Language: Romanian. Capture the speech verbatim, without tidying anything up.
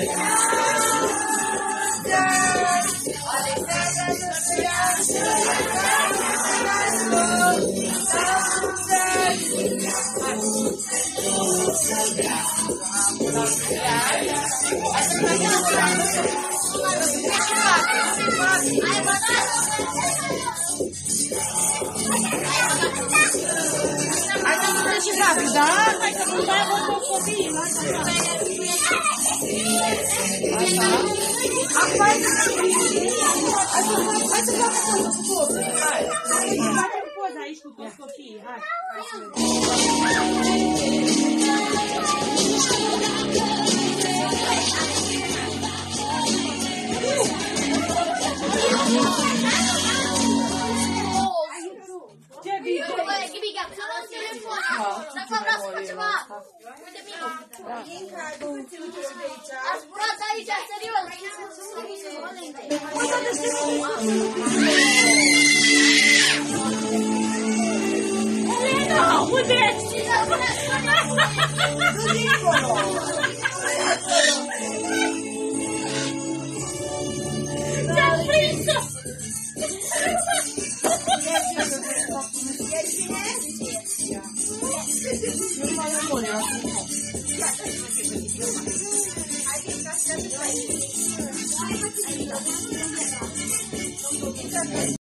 Da, hai că nu mai avem o copii. Așa. Acum hai să facem poză. Hai să facem poză aici cu toți copiii. Hai. Dacă vreau să fac ceva, uite mine. Ați burat aici, serios. Elena, unde ești? Nu dincolo. Te-am prins-o! Hai,